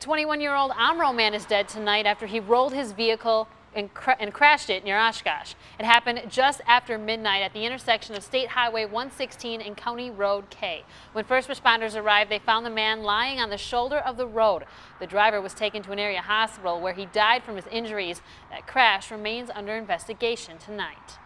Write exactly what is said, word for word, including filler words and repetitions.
twenty-one-year-old Amro man is dead tonight after he rolled his vehicle and, cra and crashed it near Oshkosh. It happened just after midnight at the intersection of State Highway one sixteen and County Road K. When first responders arrived, they found the man lying on the shoulder of the road. The driver was taken to an area hospital where he died from his injuries. That crash remains under investigation tonight.